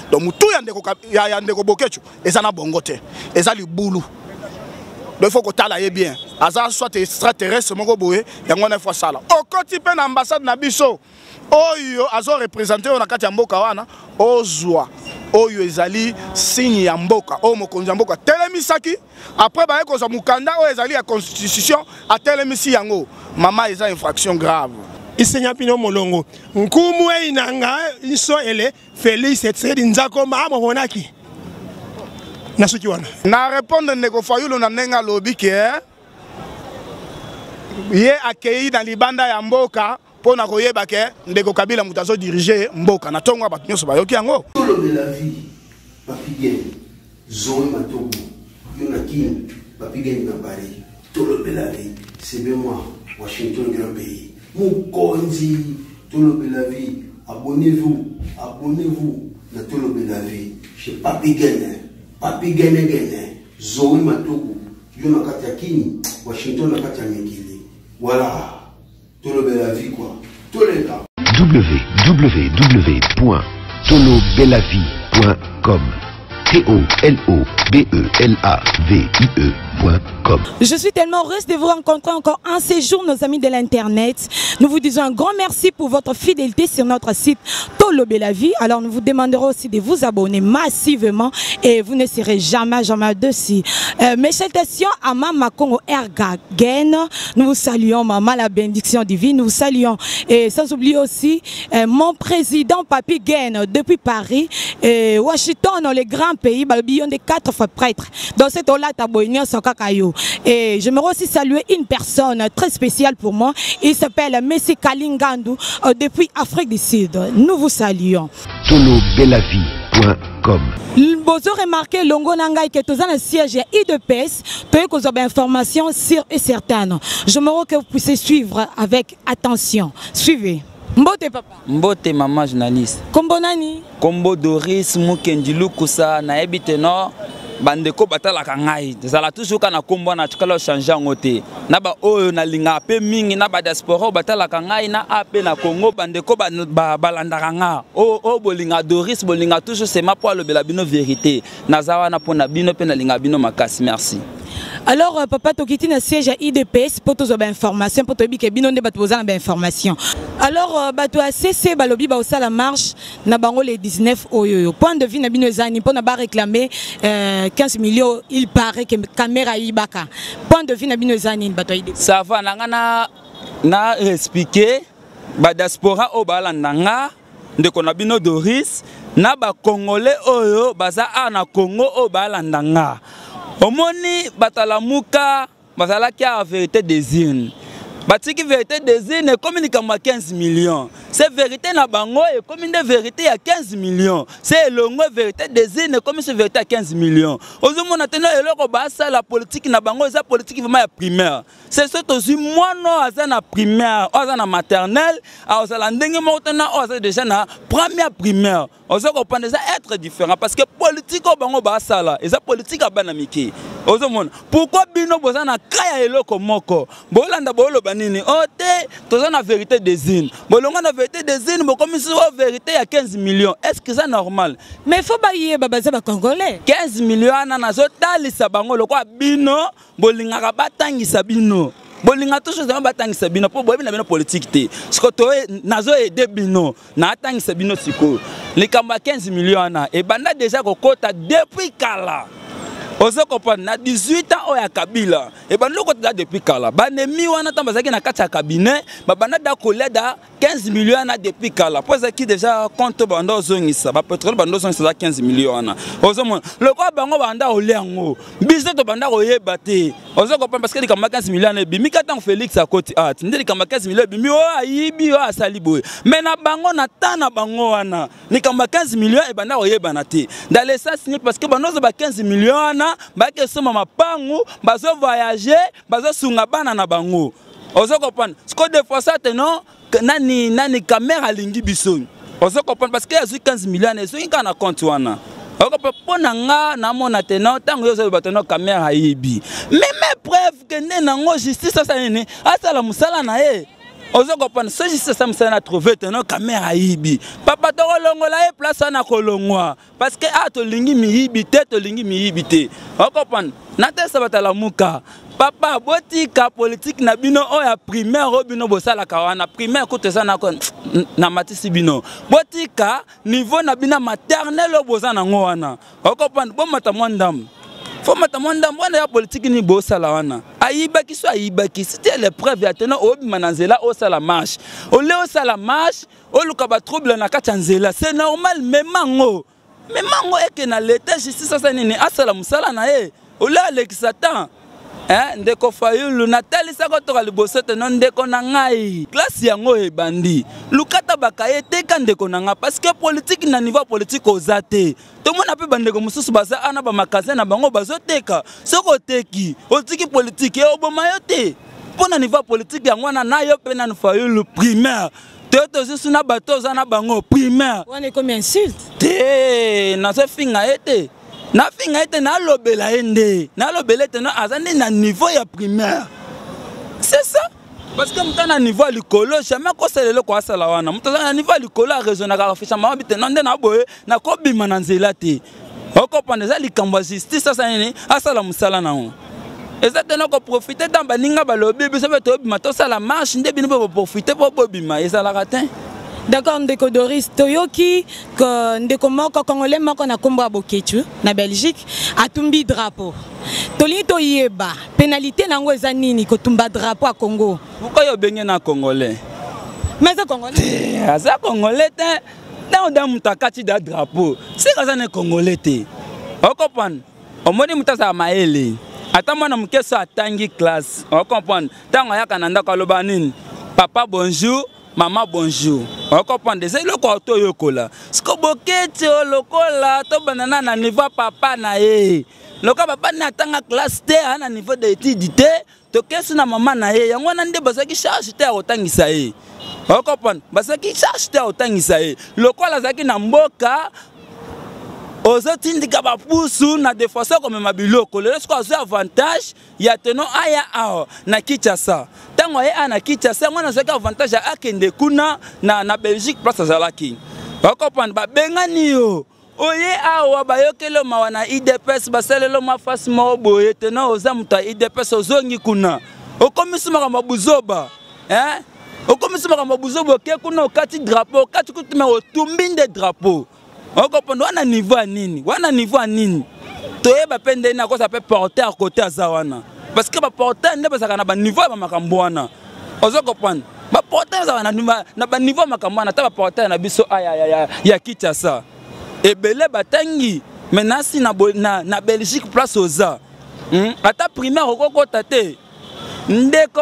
donc mutu ya ndeko bokecho ezana bongote ezali bulu. Il faut que tu ailles bien. Aza soit extraterrestre, mon goboé, y a un fois ça là. Au côté de l'ambassade Nabiso, Oyo, Azo représenté on a quatre yamboka wana, Ozwa, Oyo ezali signe yamboka, O mokonzi yamboka. Telemisaki, après bah eko za mukanda, O ezali la constitution, a telemisi yango. Maman eza infraction grave. Isenya pino molongo. Nkumwe inanga iso ele Félix Tshisekedi nzako maamo honaki. Na répondre ndeko Fayulu na nenga lobi ke ye accueilli dans libanda ya mboka pona koyeba ke ndeko Kabila mutazo diriger mboka na tongo ba nyonso ba yoki yango tolo de la vie papigé zoe matogo yonaki papigé na bari tolo de la vie c'est bien moi Washington grand pays mukonzi tolo de la vie abonnez-vous na tolo de la vie chez papigé Papi gene Zoe Matogo Yona Katiakini Washington na Katiamekili. Voilà. Tout le bel la vie quoi. Tous les gars. www.tolobelavie.com TOLOBELAVIE.com. Je suis tellement heureuse de vous rencontrer encore un séjour, nos amis de l'internet. Nous vous disons un grand merci pour votre fidélité sur notre site Tolo Belavie. Alors nous vous demanderons aussi de vous abonner massivement et vous ne serez jamais dessus. Mes salutations à Maman Congo Ergagen. Nous vous saluons Maman la bénédiction divine. Nous vous saluons et sans oublier aussi mon président Papi Gaine depuis Paris et Washington, les grands pays, balbion des 4 fois prêtres. Dans cette ola taboignan Sokakayo. Et je me aussi saluer une personne très spéciale pour moi. Il s'appelle Messi Kalingandu depuis Afrique du Sud. Nous vous saluons. ToloBelavie.com. Vous remarqué Longo Nangai que tous un siège IDPS, peut que vous avez informations sûres et certaines. Je me que vous puissiez suivre avec attention. Suivez. Mbote papa. Mbote maman journaliste. Kombo nani? Kombo Doris Mukendilu Kusa na ebite no bandeko batala kangai. Zala toujours kana kombo na tukalo changer ngote. Na ba oyo na linga pe mingi na ba diaspora batala kangai na ape na Congo bandeko ba balanda kanga. O bolinga Doris bolinga toujours c'est ma pour le belabino vérité. Nazawa na pona bino pe na linga bino makasi merci. Alors papa tokiti na siège à IDPS pour tous information pour tobi ke bino nde bato bozana ba information. Alors bato ACC balobi ba osa la marche na bango les 19 oyo. Point de vue na bino ezani pour na ba réclamer 15 millions il paraît que caméra ibaka. Point de vue na bino ezani bato IDPS. Ça va na expliquer ba diaspora o balandanga ndeko na bino Doris na ba congolais oyo baza na Congo o balandanga. Omoni batalamuka bazala qui a vérité des îles. Batiki vérité des îles communique à 15 millions. C'est vérité na bango et comme une vérité à 15 millions. C'est longue vérité des îles comme une vérité à 15 millions. Aujourd'hui on a tenu la politique na bango c'est politique vraiment primaire. C'est ce aussi moi non azana primaire, azana maternelle, azala ndenge maintenant azana déjà na première primaire. On se comprend déjà être différent parce que politique au bango basala et ça politique à banamiki. Pourquoi bino bozana kaya eloko moko bolanda bolo banini ote tozana vérité des îles bolonga na vérité des îles bo comme si la vérité à 15 millions est-ce que c'est normal mais faut bailler babaza ba congolais 15 millions na zo talisa bango lokwa bino bolinga batangisa bino bolinga toujours za batangisa bino po boyebi na bino politique te siko to nazo aider bino na atangisa bino siko likamba 15 millions na e banda déjà kokota depuis kala. Ozo comprendre na 18 ans oya Kabila et ben loko ta depuis kala banemi wana tambazaki na kati ya cabinet babanda da koleda 15 millions na depuis kala poza ki déjà compte bando zongisa ba pétrole bando zongisa 15 millions na ozo mon loko bango banda olengo biso to banda oyeba te ozo comprendre parce que likamba 15 millions na bimi kata Félix akoti art ndeli likamba 15 millions bimi o ayibi o asali boy mais na bango na tana bango wana likamba 15 millions et banda oyeba na te dans les ça signé parce que bando zo ba 15 millions na bake soma mapangu bazo voyager bazo sunga bana na bango ozo comprendre ce que des fois ça non nani caméra lingi biso ozo comprendre parce que yazu 15 millions et soki kana compte wana oko pona nga na mona tena tango yozo batano caméra yibi mais preuve que nango justice ça nene asala musala na ye ozo comprendre so juste ça me na trouver teno caméra yibi papa to kolongola e place na kolongwa parce que to lingi mi yibi te o comprendre na te sabata la muka papa botika politique na bino o ya primaire o bino bosala kawana primaire ko te sana ko na matisi bino botika niveau na bina maternelle o bozana ngwana o comprendre bo mata mwandam faut mata mwandam wana ya politique ni bosala wana ayibaki so ayibaki c'était l'épreuve ya tena o bimananzela o sala marche o le o sala marche o luka ba trouble na katanzela c'est normal memango eke na l'état justice ça nini asala musala na e o le alexatan ndeko fayulu natali sako toka liboso teno ndeko na ngai classe yango ebandi lukata bakaye teka ndeko na nga parce que politique na niveau politique ozate to mona pe bandeko mususu baza ana ba magasin na bango bazoteka soko teki otiki politique e oboma yote pona niveau politique yango na yo pe na fayulu primaire toto zisu na bato za na bango primaire wana comme insulte te na so finga ete na finga ete na lobela ende na lobela ete na azandi na niveau ya primaire c'est ça parce que mutana niveau à likolo jamais ko selelo ko asala wana mutana niveau à likolo a raison na ka fisha mabite nande na boye na ko bima na nzela te oko pandeza likambo justice ça nini asala musala na on ezatena ko profiter dans baninga balobi biso beto bima to sala marche nde bino bo profiter po bima ezala ratin. D'accord, ndeko Doris Toyoki que ndeko moko congolais moko na kombo aboketu na Belgique atumbi drapeau. Toli to yeba pénalité nango eza nini ko tumba drapeau à Congo. Pourquoi yo bengé na congolais? Mais c'est congolais. Asa congolais te dans da mutakati da drapeau. C'est kaza ne congolais te. O comprendre? O moni mutasa maele. Ata mwana mukeso atangi classe. O comprendre? Tango ya kananda ko loba nini? Papa bonjour. Maman bonjour. On comprend des le quarto yokola. Sko bokete lokola to banana na niveau papa na ye. Loka papa na tanga classe T na niveau d'étude T to kesu na maman na ye. Yango na nde basaki charge te otangisa ye. On comprend. Basaki charge te otangisa ye. Lokola zaki na mboka ozotindika bapusu na défenseur comme mabiloko. Le sko azo avantage ya teno aya ao na Kinshasa. Tango ye ana Kinshasa ngwana zaka avantage ya akende kuna na Belgique place azalaki. Ba comprendre ba bengani yo. Oye awa bayokelo mawana IDPS baselelo mafasi mo boye teno oza muta IDPS ozongi kuna. Okomisuma kama buzoba. Okomisuma kama buzoba ke kuna okati drapeau, okati kutume otumbinde drapeau. Okopondo wana niveau nini? Wana niveau nini? Toyeba pende na ko ça peut porter à côté azawana. Parce que ba porter nde bazaka na ba niveau ba makambo wana. Ozo comprendre. Ba porter za na ba niveau makambo wana ta ba porter na biso ya Kinshasa. Ebele batangi menasi na Belgique place oza. Ata primaire okoko tate. Ndeko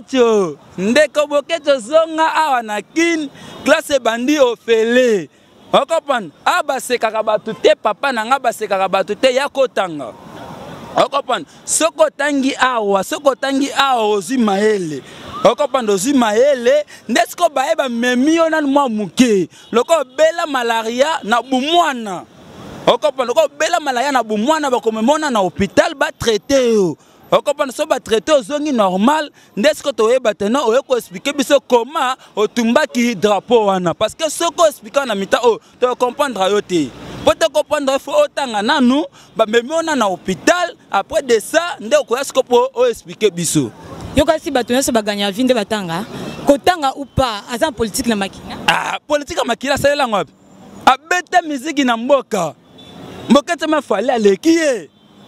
bokecho zonga awa na kin classe bandi ofele. Okopan abasekaka batu te papa nanga basekaka batu te yakotanga. Okopan soko tangi awa ozi maele. Okopan ozi maele ndesko baeba memio na mwa muke. Loko bela malaria na bumwana. Okopan loko bela malaria na bumwana bakomemona na hôpital ba traité yo. Okopan so ba traité ozongi normal ndesko toyeba tena oyeko expliquer biso comment otumbaki drapeau wana parce que soko expliquer na mita to comprendre yo te pour te comprendre faut otanga nanu ba memona na hôpital après de ça ndeko yasko po expliquer biso yo kasi bato nyonso baganya vinde batanga kotanga ou pas aza politique na makina politique na makina salela ngapi abeta musique na mboka tema fale alekiye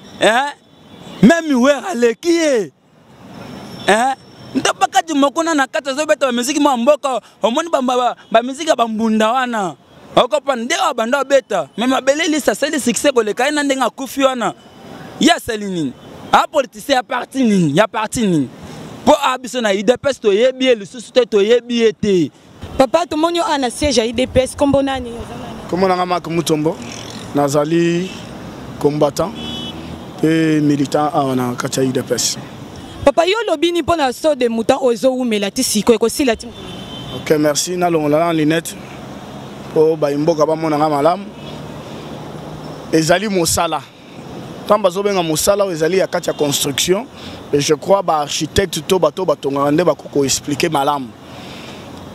même ouais alekiye ndapaka dimokona na kata zo beta musique mo mboka omoni ba musique ba mbunda wana okopa ndeko banda beta même abeleli sa seli succès ko le kaina ndenga kufi wana ya selinini politicien ya parti nini po abiso na IDPS to yebi le susu to yebi ete papa to monyo ana siège ya IDPS kombo nani kombo na ngama Mutombo nazali combattant et militant en katia IDPS. Papa yo lobini pona so de mutant ozo umela tisiko ko sila tim. OK, merci na longola en lunette. Po ba imboka ba mona malamu. Ezali mosala. Tamba zo benga mosala ezali ya katia construction et je crois ba architecte to bato batonga nde ba ko expliquer malamu.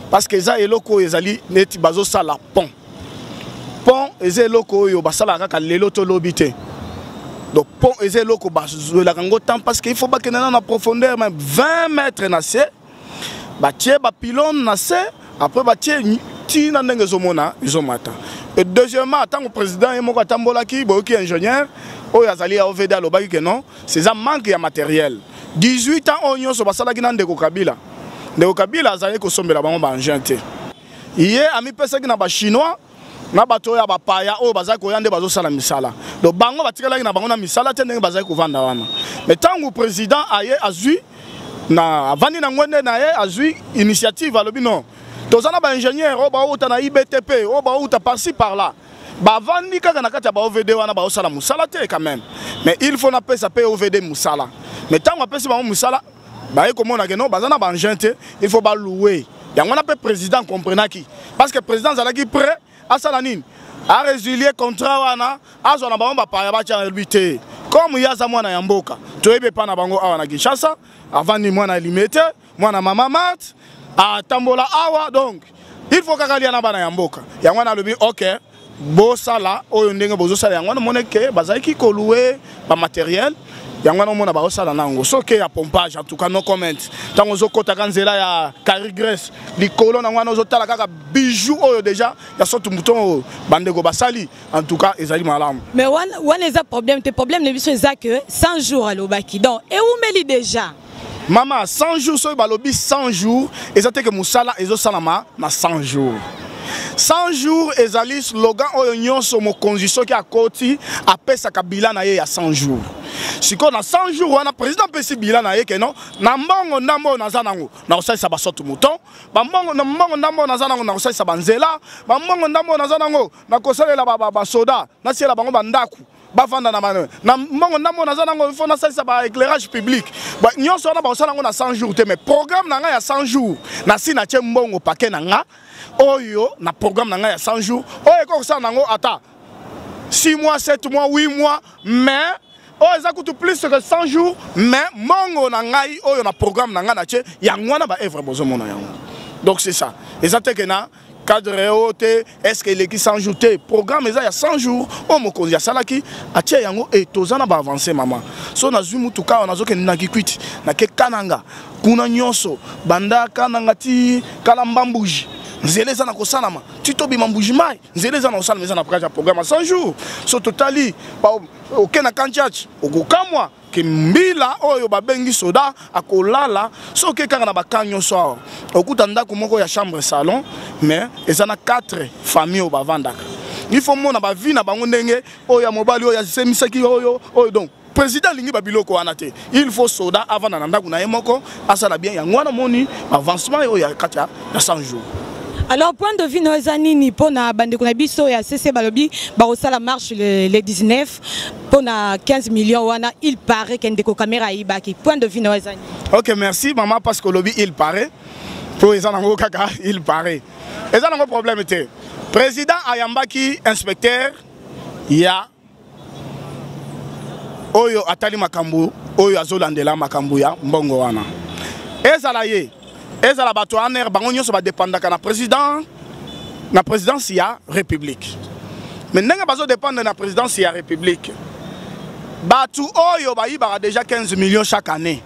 parce que eza eloko ezali neti bazo sala pont eza eloko oyo basala kaka lelo to lobité. Donc pont eza eloko bazolaka ngo temps parce que il faut bakena na profondeur même 20 mètres na se batie ba pylône na se après batie tina ndenge zomona izomata. Et deuxièmement tant que président et moko tambolaki boki ingénieur oyo azali a OVD alobaki que non c'est un manque de matériel. 18 ans onyo so basala ki na ndeko Kabila. Ndeko Kabila azali ko sombela bango ba engin te. Yé ami pesa ki na ba chinois na bato ya bapaya oyo bazali koya nde bazosala misala. Donc bango batikelaki na bango na misala te ndenge bazali kovanda wana. Mais tango président aye azui na avandi na ngwende na ye azui initiative alobi non. Tozana ba ingénieur oyo bauta na IBTP oyo bauta par-ci par-là. Bavandi kaka na kati ya ba OVD wana baosala musala te quand même. Mais il faut na pesa pe OVD musala. Mais tango apesi bango musala baye komona ke non bazana ba engin te il faut ba louer. Yango na pe président comprenaki parce que président zalaki prêt à Salanine, à résilier contrat wana, à zona bango bapaya bacha elbité. Comme yaza mwana ya mboka, toyebe pa na bango awa na Kinshasa, avant ni mwana limité, mwana mama mat, a tambola awa donc. Il faut kakalia na bana ya mboka. Ya mwana lobi OK, bo sala oyo ndenge bozo sala ya mwana moneke bazaki ko louer ba matériel. Yangwana mona ba osala nango soke ya pompage en tout cas no comment tango zo kota kanzela ya Carigres likolo na ngwana zo tala kaka bijou oyo déjà ya sotu mouton bandego basali en tout cas ezali malamu mais one est problème tes problèmes ne biso eza que 100 jours à l'obaki donc et où meli déjà maman 100 jours so balobi 100 jours ezate que musala ezo salama na 100 jours 100 jours ezali slogan oyo nyonso mokonzi soki akoti apesa kabila na ye ya 100 jours. Siko na 100 jours wana président pesi bila na ye ke non na mbongo ndambo naza nango na osalisa basoto mouton ba mbongo na mbongo ndambo naza nango na osalisa banzela ba mbongo ndambo naza nango na kosalela ba soda na siela bango bandaku bavanda na mane na mbongo ndambo naza nango il faut na salisa ba éclairage public ba nyonso wana ba osala nango na 100 jours te mais programme na nga ya 100 jours na sina tie mbongo paquet na nga oyo na programme na nga ya 100 jours oyo ko sala nango ata 6 mois 7 mois 8 mois mais oh, ça coûte plus que 100 jours, mais mon nangai, oh, na programme nanga na tche, yangwana ba evre bozo mona yango. Donc c'est ça. Et ça te kena cadre haute, est-ce qu'il est qui 100 jours te programme ça il y a 100 jours, oh mon konzi ya salaki, a tche yango et tozana ba avancer maman. So na zumu tuka on a zo ke na kikwiti, na ke kananga, kuna nyonso, banda kananga ti kalambambuji. Nzeleza na kosalama titobi mambuji mai nzeleza na kosalama za na programme 100 jours so totali pa okena kanchachi okokamwa kimbila oyo babengi soda akolala so ke kaka na bakanyo so okuta ndako moko ya chambre salon mais ezana 4 familles au bavandaka il faut mona ba vie na bango ndenge oyo ya mobali oyo ya semisaki oyo donc président lingi babiloko wana te il faut soda avant na ndako na yemoko asala bien ya ngwana moni avancement oyo ya katia ya 100 jours. Alors, point de vue Noezanini, pour na bandeko na biso ya CC Balobi, barosa la marche le 19, pour na 15 millions wana, il paraît qu'endeko caméra ibaki. Point de vue Noezanini. Ok, merci maman parce que lobby il paraît. Pour les gens kaka, il paraît. Et ça n'a pas problème était. Président Ayambaki inspecteur, il y a Oyo Atali Makambu, Oyo Azolandela Makambu ya mbongo wana. Et ça là y et ça la bateau en air, bangonyo ça va dépendre de la présidence il y a république. Mais n'enga bazo dépendre de la présidence il y a république. Batou oyo ba iba déjà 15 millions chaque année.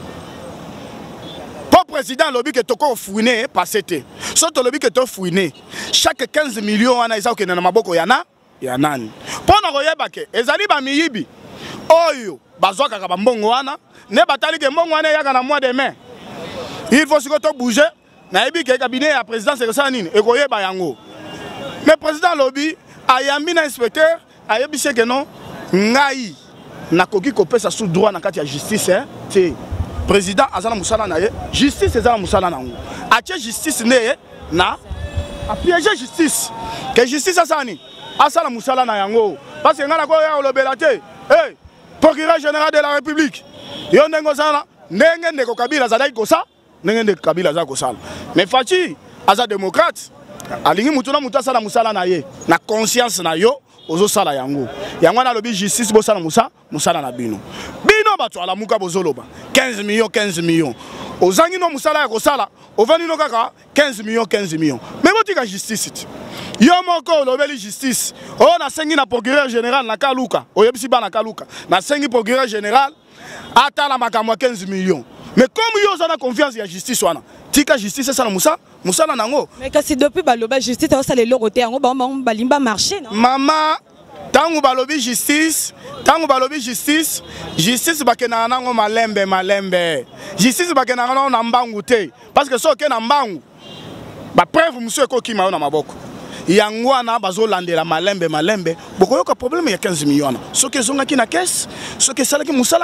Pour président lobby que toko fouiné passé té. Surtout lobby que to fouiné. Chaque 15 millions ana isa ke na maboko yana ya nani. Pour na koyeba ke ezali ba miyibi. Oyo bazo kaka ba mbongo wana ne batali ke mbongo wana yaka na mois de mai. Il faut se bouger. Naïbi que le cabinet à président c'est ça nini et koyeba yango. Mais président lobby ayambi na inspecteur ayebi se que non ngai na koki kopesa sous droit na kati ya justice hein. C'est président azana musala na ye justice ezana musala na ngo. Atie justice ne na a piéger justice. Que justice asani asala musala na yango parce que ngana ko ya lobela te. Hey, procureur général de la République. Yo ndengo sana ndenge ndeko Kabila zadai kosa nengende Kabila za kosala mais Fachi aza démocrate alingi mutuna mutasala musala na ye na conscience na yo ozo sala yango yango na lobi justice bo sala musala na bino bato ala muka bozoloba 15 millions ozangi no musala ya kosala ovandi no kaka 15 millions mais botika justice yo moko lobeli justice o na sengi na procureur général na Kaluka oyebisi bana Kaluka na sengi procureur général atala makamwa 15 millions mais comme yo zana confiance ya justice wana tika justice ça na musala nango mais kasi depuis baloba justice ça le lokote yango ba balimba marché non mama tangu balobi justice bakena nango malembe justice bakena nango na mbangu te parce que so ke na mbangu ba preuve monsieur ko ki maona maboko yango wana bazolandela malembe bokoyoka problème ya 15 millions soki zonga ki na caisse soki salaki musala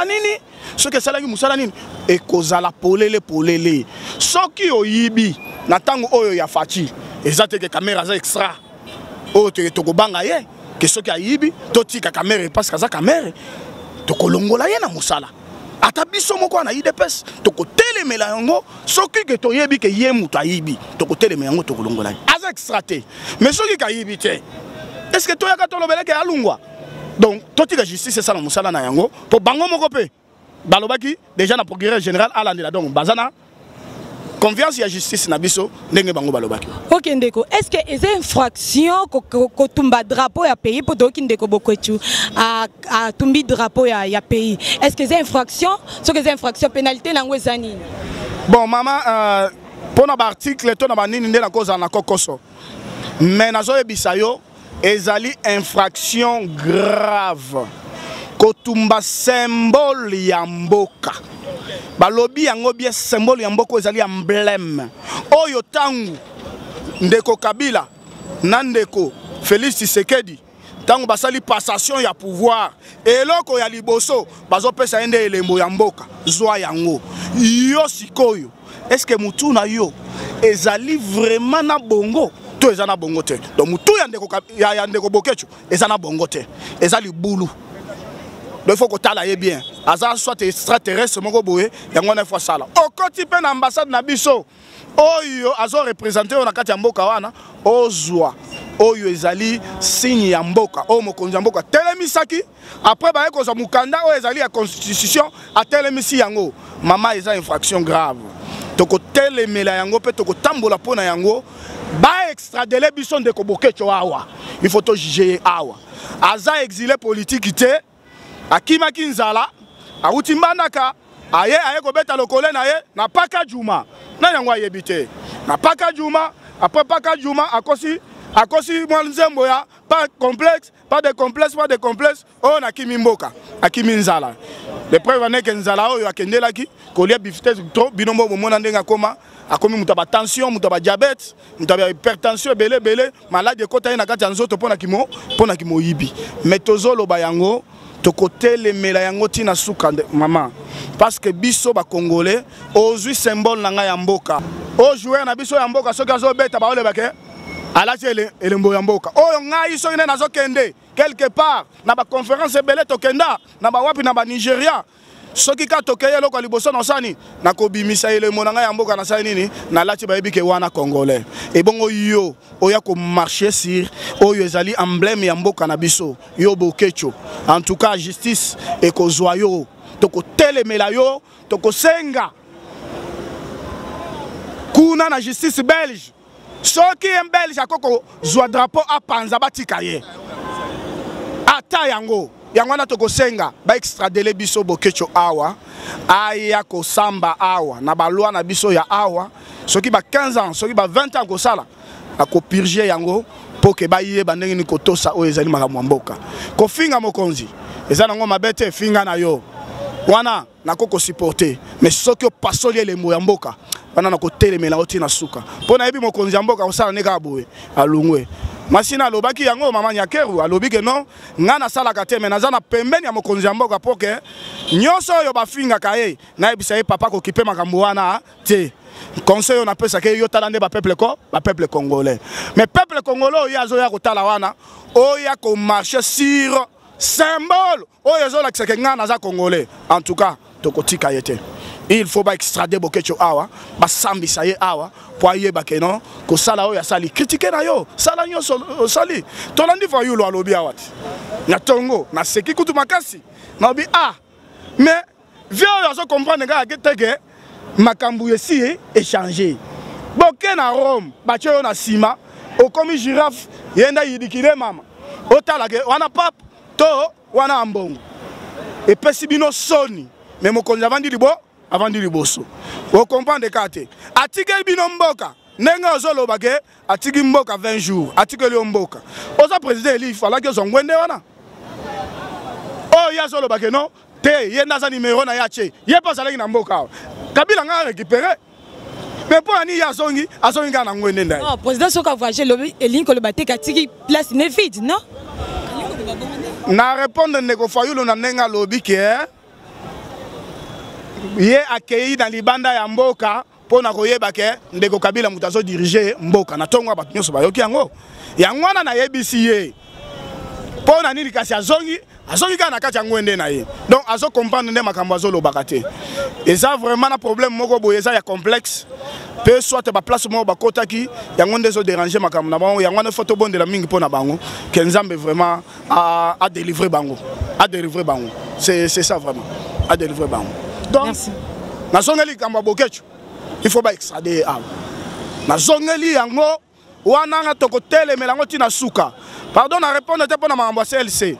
nini ekozala polele soki oyibi na tango oyo ya fachi ezate ke caméra za extra oyo tokobanga ye ke soki ayibi totika caméra parce que za caméra tokolongola ye na musala ata biso moko na IDPS tokotelemela yango soki ke toyebi ke ye mutu ayibi tokotelemela yango tokolongola ye aza extra te mais soki ka yibi te est-ce que toyaka tolobele ke alungwa donc totika justice ça na musala na yango po bango moko pe balobaki déjà na procureur général alandela donc bazana confiance ya justice na biso ndenge bango balobaki. OK ndeko, est-ce que les infractions ko tumba drapeau ya pays pour doki ndeko bokwetu a tumbi drapeau ya pays. Est-ce que les infractions, ce que les infractions pénalité na ngwezani? Bon maman pour na article to na banini ndé na cause na kokoso. Mais nazo yebisa yo ezali infraction grave. Ko tumba symbole ya mboka. Balobi yango bien symbole ya mboko ezali emblème oyo tangu ndeko Kabila na ndeko Félix Tshisekedi tangu basali passation ya pouvoir eloko ya liboso bazopesa ende elembo ya mboka zwa yango yo sikoyo est-ce que mutu na yo ezali vraiment na bongo to ezana bongo te donc mutu ya ndeko Bokecho ezana bongo te ezali bulu. Il faut que tu ailles bien. Azar soit extraterrestre, mon goboé, et on a fait ça là. Au quotidien, l'ambassade Nabiso, Oyo, Azor représenté, on a quatre Yamboka, wana, Ozwa, Oyo Ezali, signe Yamboka, Omo Yamboka, Telemisaki, après, bah, quand Mukanda, O Ezali, la constitution, à Telemisi Yango, maman, ils ont une infraction grave. Toko Telemela Yango, peut toko Tambola Pona Yango, bah, extrader Bisson de Kobokecho Awa. Il faut te juger Awa. Azar exilé politique, Akima Kinzala, Autimbandaka, aye kobeta lokole na ye, na paka Juma. Na yango yebite. Na paka Juma, après paka Juma, akosi mwanzembo ya, pas de complexe, oh na Kimimboka, Akimi Nzala. Les preuves ne Kenzala o akendelaki, kolia biftes trop binombo bomona ndenga koma, akomi mutaba tension, mutaba diabète, mutaba hypertension belé, malade kota na kati nzoto pona kimo yibi. Metozolo bayango côté les mélango tina suka maman parce que biso ba congolais ozui symbole na ya mboka o jouer na biso ya mboka soki azo beta ba ole bake alati elembo ya mboka oyo ngai so ine nazo kende quelque part na ba conférence belé tokenda na ba wapi na ba Nigeria soki ka tokeye loko liboso na sani na kobimisa elembo na ya mboka na sani nini na lati ba yebike wana congolais et bongo yo oya ko marcher sur oyo ezali emblème ya mboka na biso yo Bokecho. En tout cas justice et ko zoyo toko telemela yo toko senga kuna na justice belge soki en belge akoko zwa drapeau a panza batika ye ata yango na toko senga ba extrader biso Bokecho awa aya ko samba awa na ba loi na biso ya awa soki ba 15 ans soki ba 20 ans ko sala ako purger yango pour que baye bandenge ni kotosa o ezali makamwa mboka ko finga mokonzi ezana ngo mabete finga na yo wana nakoko supporter mais soki o pasoli le mo ya mboka wana na ko telemela oti na suka pona yebi mokonzi ya mboka osala neka boye alungwe masina alobaki yango mama Nyakeru alobi ke non ngana sala kate mais nazana pembeni ya mokonzi ya mboka pour que nyonso yo bafinga kaye na yebisa ye papa ko kipe makambo wana te. Conseil on appelle ça que yo talande ba peuple congolais mais peuple congolais ya zo ya kotala wana o ya ko marcher sur symbole o ya zo la que ngana za congolais en tout cas tokotika yete il faut ba extrader Bokecho awa ba sambisa ye awa po yeba ke non ko sala o ya sali critiquer na yo sala nyo sali tolandi fa yulo alobi awati na tongo na seki kutu makasi na obi mais vieux ya zo comprendre nga ke makambu esi échanger boke na Rome batio na sima o komi girafe yenda yidikile mama otala ke wana pap to wana ambongo et pesi bino soni mais mokonzi avandi liboso o comprendre kate atikeli bino mboka nenga ozoloba ke atiki mboka 20 jours atikeli mboka oza président eli fala ke zongwende wana oh ya zoloba ke non te yenda za numéro na yache ye pas alaki na mboka Kabila nga récupérer mais pour ani ya zongi kana ngwende ndai non président soka voyager lobi elinko le baté katiki place ne vide non na répondre ndeko fayulu na nenga lobi ke ye accueilli dans libanda ya mboka pona koyeba ke ndeko Kabila mutazo diriger mboka na tongo ba nyoso ba yoki yango yangwana na yebisi ye pona nini kasi azongi kana kati ngwende na ye donc azo comprendre nde makambo azolo bakate et ça vraiment un problème moko boye ça ya complexe peut soit ba place moko bakotaki yango nde zo déranger makambo na bango yango na photo bonde la mingi pona bango que Nzambe vraiment a délivrer bango c'est ça vraiment a délivrer bango donc merci na zongeli kamba bokecho il faut ba extrader na zongeli yango wana nga toko tele melango tina suka pardon na répondre te pona makambo CLC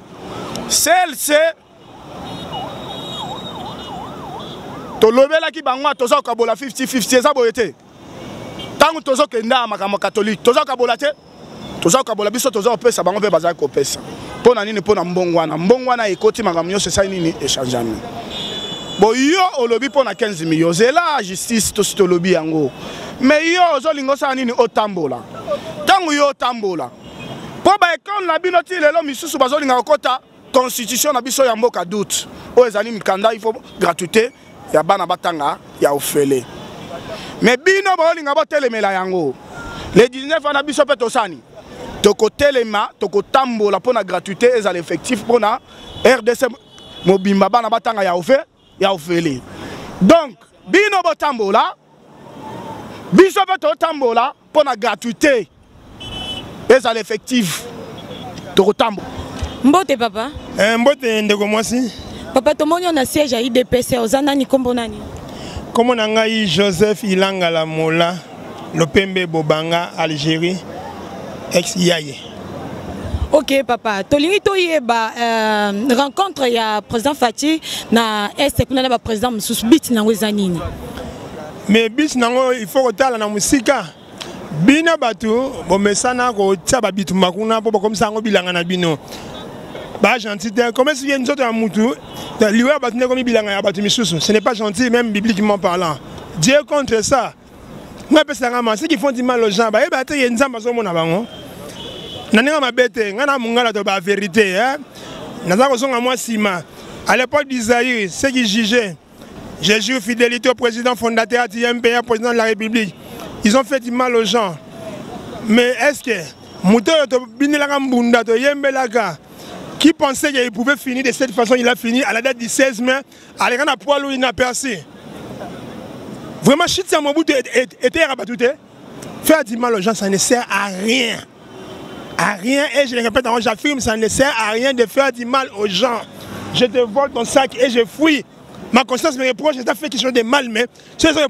tolobela ki bangwa toza kabola 50-50 eza boye te tango tozo kenda makambo catholique toza kabola te toza kabola biso toza opesa bango pe bazali kopesa pona nini pona mbongwana ekoti makambo nyonso sai nini échangeami bo yo olobi pona 15 millions zela justice to stolobi yango mais yo ozolingo sa nini otambola tango yo otambola po ba ekon na bino ti lelo misusu bazolinga kokota constitution na biso ya mboka doute o ezali mikanda il faut gratuité ya bana batanga ya ofele mais bino bolinga botelemela yango le 19 na biso pe tosani tokotelema tokotambola pona gratuité ezali effectif pona RDC mobimba bana batanga ya ofele donc bino botambola biso pe totambola pona gratuité ezali effectif tokotambola. Mbote papa mbote ndeko mwasi papa tomoni on a siège à IDPC ozanani kombo nani kombo na ngai Joseph Ilanga la Mola Lopembe Bobanga Algérie ex Yaye. Ok papa tolingi toyeba rencontre ya président Fati na est kuna na ba président mususu bit nango ezanini mais bit nango il faut kotala na musika bina batu bomesana ko tia ba bitu makuna po comme ça ngo bilanga na bino ba gentil comme si vient nzoto ya mutu liwa batu ne komi bilanga ya batu misusu ce n'est pas gentil même bibliquement parlant Dieu contre ça moi pesanga ma ceux qui font du mal aux gens ba e ba te yenzamba so mona bango nanenga mabete ngana mungala to ba vérité hein naza ko songa moi sima à l'époque d'Isaïe ceux qui jugeaient j'ai juré fidélité au président fondateur du MPA président de la République. Ils ont fait du mal aux gens. Mais est-ce que qui pensait qu'il pouvait finir de cette façon, il a fini à la date du 16 mai, à l'écran à poil où il n'a percé. Vraiment, Chitsa Mobutu était rabattu. Faire du mal aux gens, ça ne sert à rien. À rien, et je le répète, j'affirme, ça ne sert à rien de faire du mal aux gens. Je te vole ton sac et je fouille. Ma conscience me reproche, j'ai fait quelque chose de mal, mais c'est ça,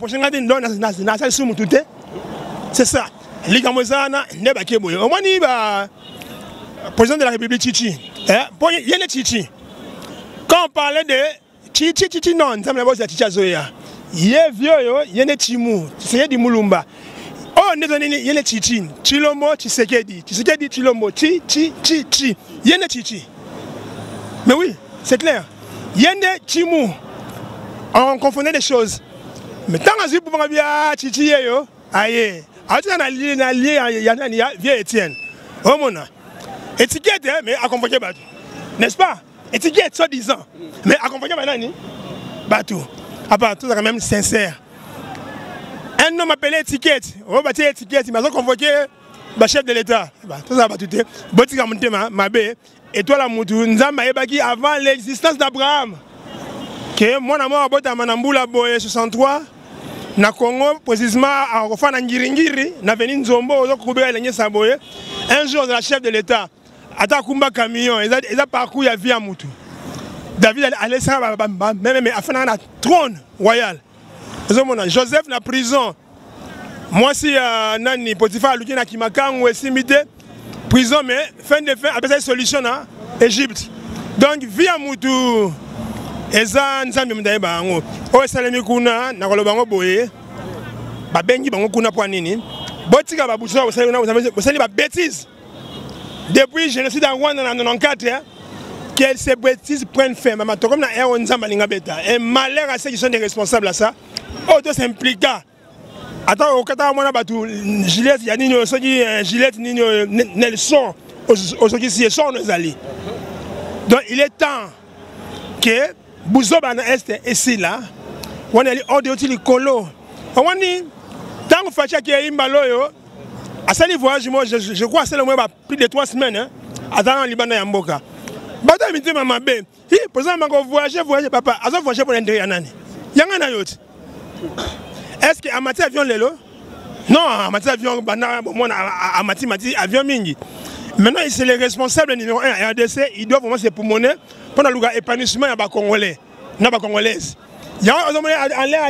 c'est ça. Au moins, il va président de la République Chichi. Il y a Chichi. Quand on parlait de Chichi, non, ça me l'a Chichi Azoya. Il y a vieux, il y a Chimou, c'est du Moulumba. Oh, il y a Chichi. Chilomo, Chisekedi. Chisekedi, Chilomo. Chi. Il y a Chichi. Mais oui, c'est clair. Il y a Chimou. On confondait les choses. Mais tant que je peux bien Chichi, aïe. Il y a vieux Étienne. Oh mon Dieu. Étiquette, mais accompagné Batou. N'est-ce pas? Étiquette, soi-disant. Mais accompagné Batou. À part tout, c'est quand même sincère. Un homme appelé étiquette. On va bâtir étiquette. Il m'a convoqué le chef de l'État. Tout ça va tout. Et toi, la Moutou, nous avons avant l'existence d'Abraham. Que moi, je suis Manamboula 63. Na Congo, précisément, à Ngiringiri, na venu Nzombo, un jour, la chef de l'État, à Kumba camion, il a parcouru la vie à Moutou. David allait ça, même à faire un trône royal. Joseph na prison. Moi si nani Potiphar aluki na Kimakangu esimite prison mais fin de fin après cette solution na Égypte. Donc via mutu eza nzambe mdaye bango. O esalemi kuna na koloba ngo boye. Ba bengi bango kuna po nini? Botika ba buso osali ba bêtises. Depuis génocide en Rwanda en 94 que ces bêtises prennent fin. Maman comme na on nzamba linga beta. Et malheur à ceux qui sont des responsables à ça. Auto s'impliqua. Attends, au Qatar, on a battu Gillette, il y a Nino, Gillette, Nino, Nelson, aujourd'hui, c'est son nos alliés. Donc, il est temps que Bouzoba est ici, là, on est hors de l'outil colo. On dit, tant que Fatia qui est imbaloyo, à ce voyage, moi, je crois que c'est le moins plus de 3 semaines, attends, Liban et Amboka. Bata mité maman bé, pour ça, je voyage, papa, à ce voyage pour l'intérieur, il y a un autre. Est-ce que Amati avion lelo? Non, Amati avion Amati avion mingi. Maintenant, c'est les responsables numéro 1 RDC, ils doivent vraiment se pulmoner pour le épanouissement des Congolais, des Congolaises. Il y a un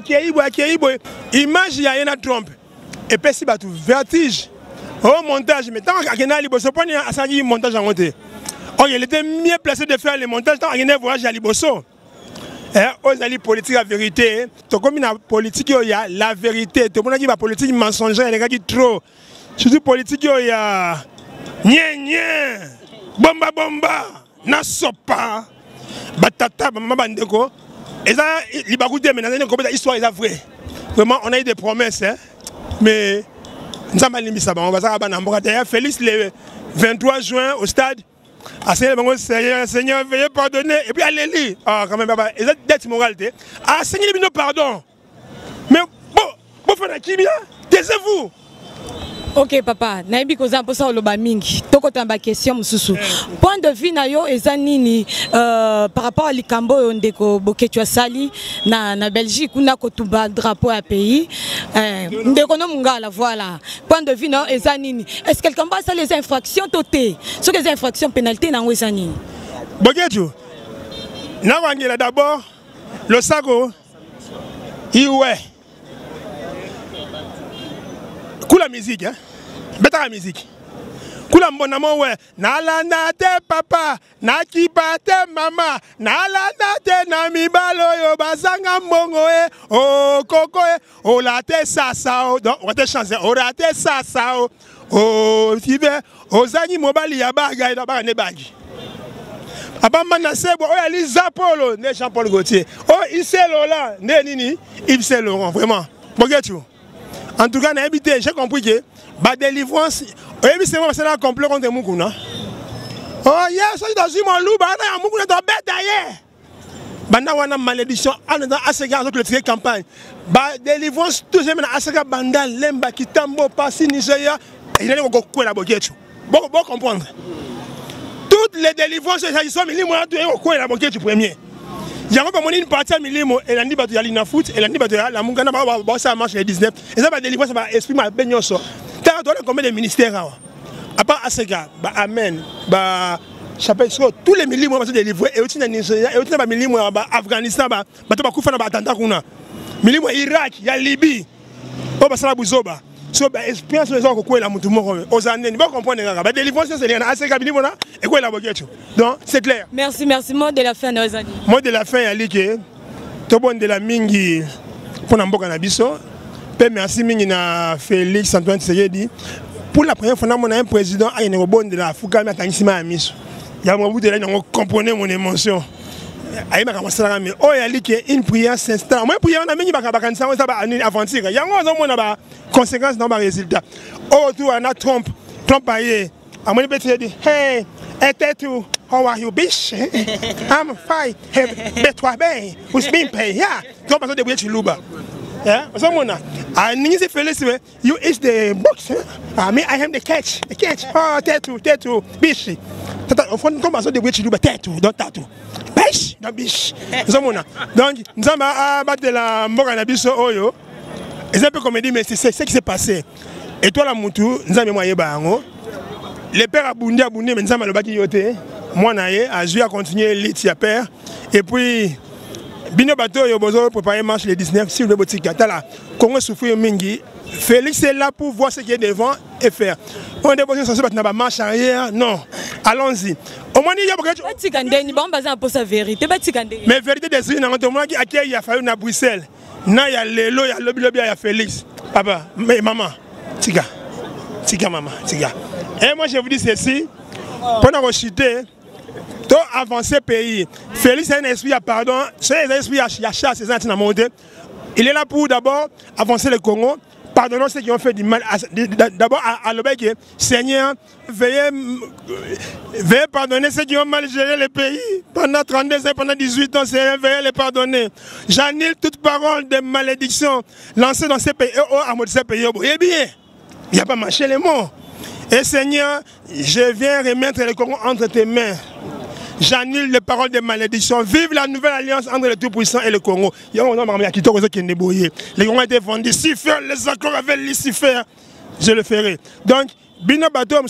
image, il y a un Trump. Et puis, c'est tout vertige. Oh, montage, mais tant qu'il y a un montage en monté. Oh, il était mieux placé de faire le montage tant qu'il y a un voyage à Liboso. Aux alliés politiques, la vérité. Comme la politique, il y a la vérité. Tout le monde dit la politique mensongère, les gars qui trop. Surtout politique, il y a nien, bomba bomba, na sopa, batata, bandeko. Et ça, les bagoudés, mais dans une histoire, c'est vrai. Vraiment, on a eu des promesses, hein? Mais nous avons mis ça. On va ça. Félix, le 23 juin, au stade. Seigneur, veuillez pardonner. Et puis allez-y. Ah, quand même, papa. Et cette dette morale, ah, Seigneur, pardon. Mais bon, taisez-vous. Ok, papa. Naibi koza mposa oloba mingi. Toko tamba question mususu. Point de vue na yo eza nini par rapport à likambo ndeko Boketwa sali na Belgique kuna kotuba drapeau à pays. Ndeko no mungala voilà. Point de vue na eza nini? Est-ce que quelqu'un passe les infractions toté? Sur les infractions pénalité na eza nini? Boketwa. Na wangela d'abord le sago iwe. Kula musique, hein? Beta la musique. Kula mbonamo we. Nalanda te papa, nakiba te mama, nalanda te namibalo yo bazanga mbongo e, oh koko e, oh la te sasa o. Donc on va te chanter, oh la te sasa o, oh tibe, oh zani mobali ya baga ida baga ne bagi. Papa manasebo, oh ya li Zapolo, ne Jean-Paul Gaultier, oh Iselo là, ne nini, Yves Laurent, vraiment. Bogetu. En tout cas, j'ai compris que la délivrance, c'est moi qui suis complet contre Moukouna. Oh, yeah, ça dans une loup, Moukouna est bête d'ailleurs. Banda wana malédiction, en dans Asega, le tiré campagne. La délivrance, tout le monde a Asega Bandal, Lemba, Kitambo, Passi, Nigeria, il y a beaucoup de la boquette. Bon comprendre. Toutes les délivrances, ils sont mis au la boquette premier. J'ai pas une partie à Milimo et la Niba de Yalina Foot et la Niba de la Mungana, ça marche les 19. Et ça va délivrer, ça va exprimer à Benyoso. Tu as combien de ministères? À part Asega, Amen, chapitre tous les millimos sont délivrés et aussi dans Nigeria, et aussi dans Milimo, Afghanistan, Batobakoufana, Batantakuna, Milimo, Irak, il y a Libye, Obasala Bouzoba. So, expérience les gens qui la moutoumoro aux années, vous comprenez la délivrance, c'est rien. Assez Milimo et quoi la boquette. Donc, c'est clair. Merci, mot de la fin, nos amis. Mot de la fin, Alike. Tout bon de la mingi pour Namboka Nabiso. Merci mingi na Félix Antoine Tshisekedi. Pour la première fois, on a un président à une bonne de la Foucault, mais il y a un bout de là, on comprenait mon émotion. Oh, une prière s'installe. Moi, prière, on a mis une aventure. Il y a un conséquence dans le résultat. Oh, tout, on a Trump aïe. À mon petit dit, hey, tout, how are you, bitch? I'm fine. Hey, toi, ben, who's been paid? Yeah. Trump a de chez Luba. Yeah, someone. I need to feel you is the box. I am the catch. The catch. Oh, tattoo, bitch. Au fond, comme ça, de chez Luba, tattoo, don't tattoo. Biche, donc biche. Donc, nous avons battu la mort à biso oyo. Et c'est un peu comme dit, mais c'est ce qui s'est passé. Et toi, la moutou, nous avons moyen bango. Les pères abondés, mais nous avons le baki yoté. Moi, naïe, à jouer à continuer l'île père. Et puis, Bino bateau yo bozo préparer marche le 19 si le boutique là Congo souffrir mingi. Félix est là pour voir ce qui est devant et faire. On dépose sur ce na marche arrière. Non. Allons-y. Au moins il y a beaucoup de Batikandeni bon baza pour sa vérité Batikandeni. Mais vérité des yeux na to qui accueille ya fallu na Bruxelles. Na ya lelo ya lobby ya Félix. Papa, mais maman, tika maman, tika. Et moi je vous dis ceci, pendant que chuter, tout avancer pays. Félix a un esprit à pardon, c'est un esprit à chasse, c'est un monté. Il est là pour d'abord avancer le Congo, pardonnons ceux qui ont fait du mal. D'abord à l'obéi, Seigneur, veuillez pardonner ceux qui ont mal géré le pays pendant 32 ans, pendant 18 ans, Seigneur, veuillez les pardonner. J'annule toute parole de malédiction lancée dans ces pays, à ces pays. Eh bien, il n'y a pas marché les mots. Et Seigneur, je viens remettre le Congo entre tes mains. J'annule les paroles de malédiction. Vive la nouvelle alliance entre le Tout-Puissant et le Congo. Les Congo ont été vendus. Si faire les accords avec Lucifer, je le ferai. Donc, Bino Bato, en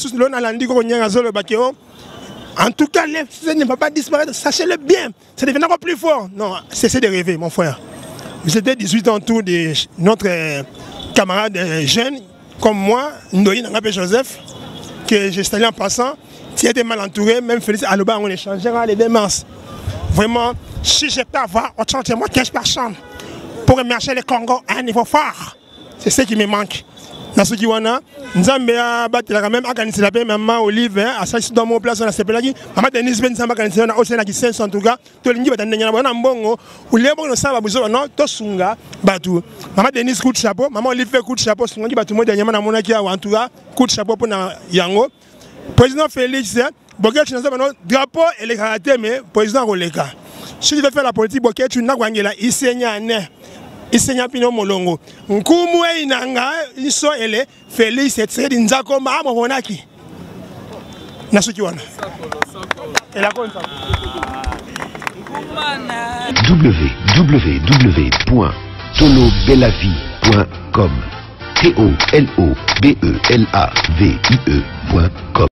tout cas, ça ne va pas disparaître. Sachez-le bien. Ça devient encore plus fort. Non, cessez de rêver, mon frère. Vous étiez 18 ans autour de notre camarade jeune, comme moi, Ndoyi Nangapé Joseph, que j'ai installé en passant. Tu étais mal entouré, même Félix Aloba, on échangera les démences. Vraiment, si je peux avoir autant de moi 15% pour émerger le Congo à un niveau fort, c'est ce qui me manque. Dans ce qui wana, nous avons battu la même organisé la paix, maman Olive, à ça dans mon place on a sepelagi, maman Denise Ben Samba organisé on a aussi qui 500 en tout cas, to lingi batande nyana bona mbongo, ou les bon ça va buzo non, to sunga batu. Maman Denise coup de chapeau, maman Olive fait coup de chapeau, sunga batu mo dernièrement na monaki a en tout cas, coup de chapeau pour na yango. Président Félix, Boké tu n'as pas drapeau et les caractères mais président Roleka. Si tu veux faire la politique Boké tu n'as pas ngela isenya ne. Isenya pino molongo. Nkumwe inanga iso ele Félix et Tsedi Nzako ma monaki. Nasuki wana. Et la konta. www.tolobelavie.com. TOLOBELAVIE.com